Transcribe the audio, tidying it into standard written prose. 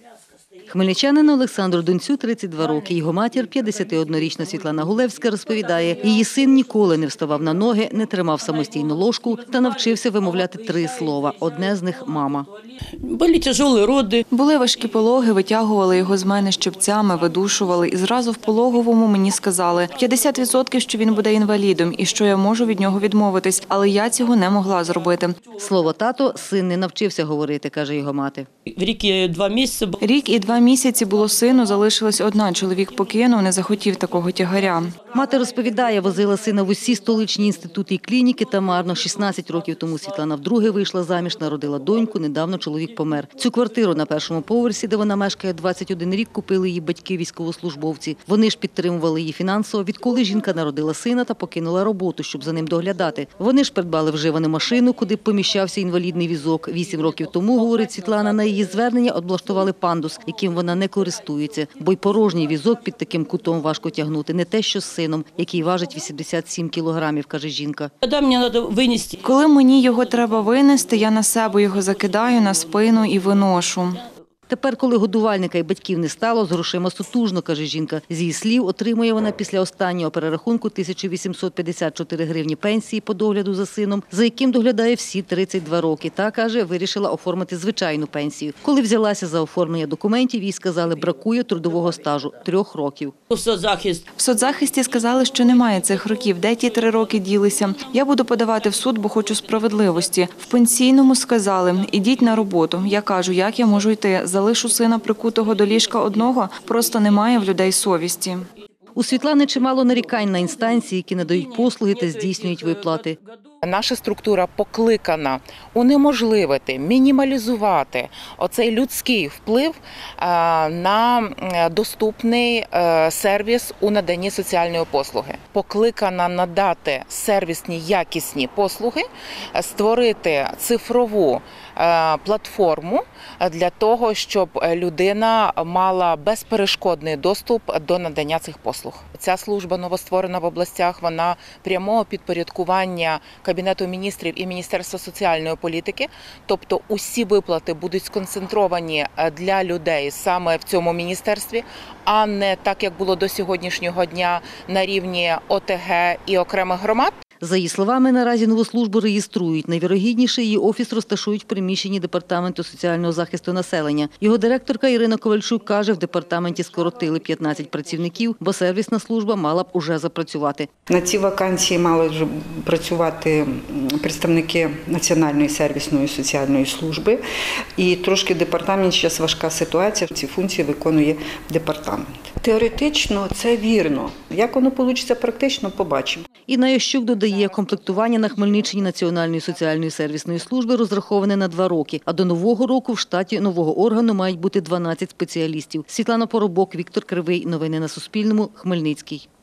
Хмельничанину Олександру Донцю 32 роки. Його матір, 51-річна Світлана Гулевська, розповідає, її син ніколи не вставав на ноги, не тримав самостійно ложку та навчився вимовляти 3 слова. Одне з них – «мама». Були тяжелі роди. Були важкі пологи, витягували його з мене щипцями, видушували. І зразу в пологовому мені сказали 50%, що він буде інвалідом і що я можу від нього відмовитись. Але я цього не могла зробити. Слово «тато» син не навчився говорити, каже його мати. В рік і 2 місяці. Рік і 2 місяці було сину, залишилась одна. Чоловік покинув, не захотів такого тягаря. Мати розповідає, возила сина в усі столичні інститути і клініки та марно. 16 років тому Світлана вдруге вийшла заміж, народила доньку, недавно чоловік помер. Цю квартиру на першому поверсі, де вона мешкає 21 рік, купили її батьки-військовослужбовці. Вони ж підтримували її фінансово, відколи жінка народила сина та покинула роботу, щоб за ним доглядати. Вони ж придбали вживану машину, куди б поміщався інвалідний візок. 8 років тому, говорить Світлана, на її звернення облаштували пандус, яким вона не користується. Бо й порожній візок під таким кутом важко тягнути, не те що з сином, який важить 87 кілограмів, каже жінка. Коли мені треба винести. Коли мені його треба винести, я на себе його закидаю на спину і виношу. Тепер, коли годувальника і батьків не стало, з грошима сутужно, каже жінка. З її слів, отримує вона після останнього перерахунку 1854 гривні пенсії по догляду за сином, за яким доглядає всі 32 роки. Та, каже, вирішила оформити звичайну пенсію. Коли взялася за оформлення документів, їй сказали, бракує трудового стажу – 3 років. В соцзахисті сказали, що немає цих років. Де ті 3 роки ділися? Я буду подавати в суд, бо хочу справедливості. В пенсійному сказали, ідіть на роботу. Я кажу, як я можу йти? Залишу сина прикутого до ліжка одного, просто немає в людей совісті. У Світлани чимало нарікань на інстанції, які надають послуги та здійснюють виплати. Наша структура покликана унеможливити, мінімалізувати оцей людський вплив на доступний сервіс у наданні соціальної послуги. Покликана надати сервісні якісні послуги, створити цифрову платформу для того, щоб людина мала безперешкодний доступ до надання цих послуг. Ця служба новостворена в областях, вона прямого підпорядкування Кабінету міністрів і Міністерства соціальної політики, тобто усі виплати будуть сконцентровані для людей саме в цьому міністерстві, а не так, як було до сьогоднішнього дня на рівні ОТГ і окремих громад. За її словами, наразі нову службу реєструють. Найвірогідніше, її офіс розташують в приміщенні Департаменту соціального захисту населення. Його директорка Ірина Ковальчук каже, в департаменті скоротили 15 працівників, бо сервісна служба мала б уже запрацювати. На ці вакансії мали вже працювати представники Національної сервісної соціальної служби. І трошки в департаменті зараз важка ситуація. Ці функції виконує департамент. Теоретично це вірно. Як воно вийде практично, побачимо. Інна Ящук додає, комплектування на Хмельниччині Національної соціальної сервісної служби розраховане на 2 роки, а до нового року в штаті нового органу мають бути 12 спеціалістів. Світлана Поробок, Віктор Кривий. Новини на Суспільному. Хмельницький.